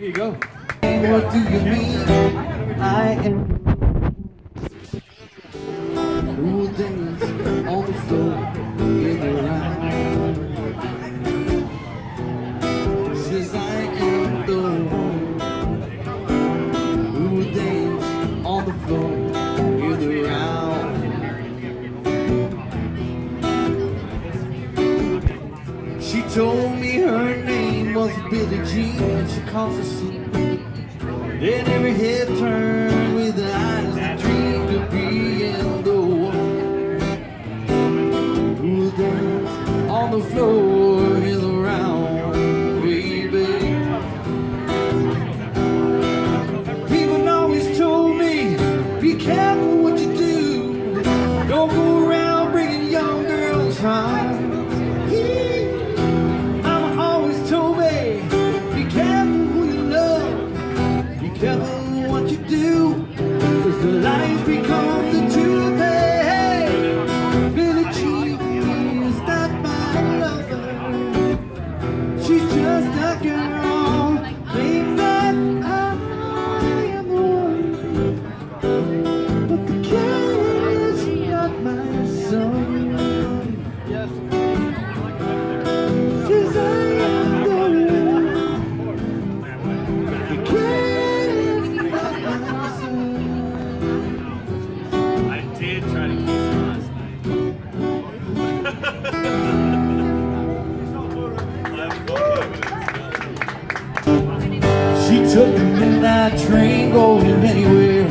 you go. What do you mean? I am who dance on the floor in the round. Says I am the one who dance on the floor in the round. She told me her name was Billie Jean. She calls herself. Then every head turned with the eyes that dreamed of being the one who danced on the floor in the round, baby. People always told me, be careful what you do. Don't go around bringing young girls home. Mama always told me, be careful who you love. Careful what you do, 'cause the lies become the truth. Hey, Billie Jean is not my lover. She's just a girl. Claims that I am the one, but the cat is not my son. She's I am the one. The cat. She took the midnight train going anywhere.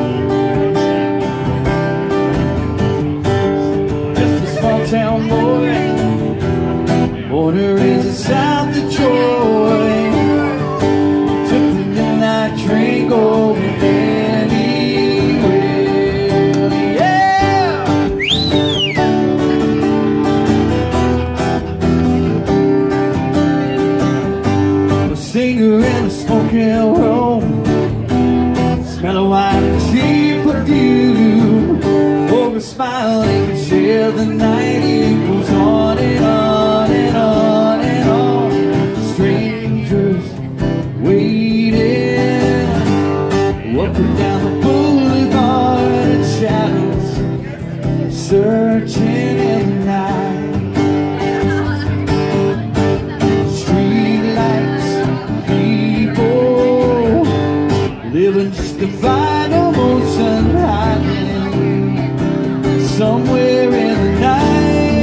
Just a small town boy, born and raised in South Detroit. Took the midnight train going anywhere. Yeah! A singer in a smoking room, smell of wine and cheap perfume. Over smiling and share the night. It goes on and on and on and on. Strangers waiting up and down the boulevard in shadows, searching in the night. Street lights, people living just to find emotion hiding somewhere in the night.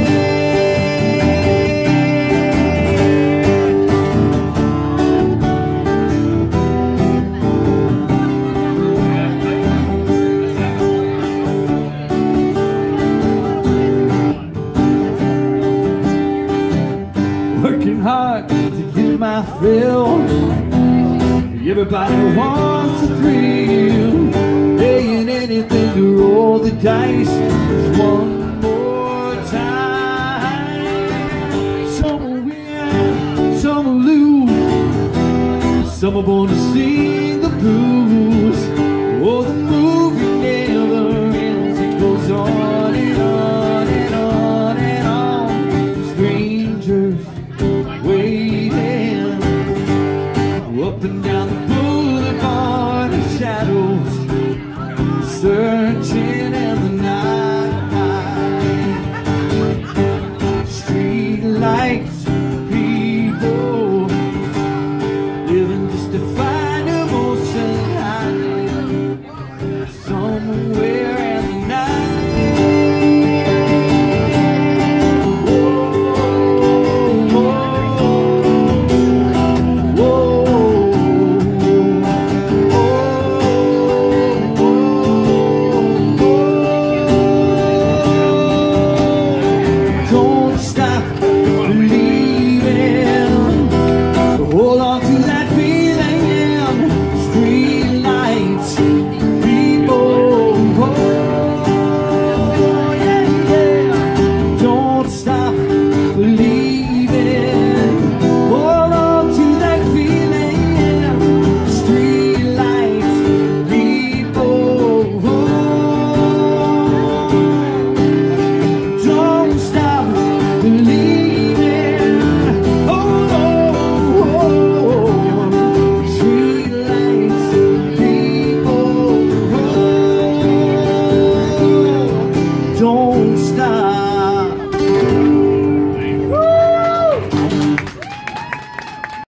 Working hard to get my fill. Everybody wants a thrill, paying anything to roll the dice one more time. Some will win, some will lose, some are born to sing the blues. Oh, the movie never ends, it goes on and on and on and on. Strangers waiting up and down the boulevard of shadows, searching in the night. Street lights, people living just to find a moment. don't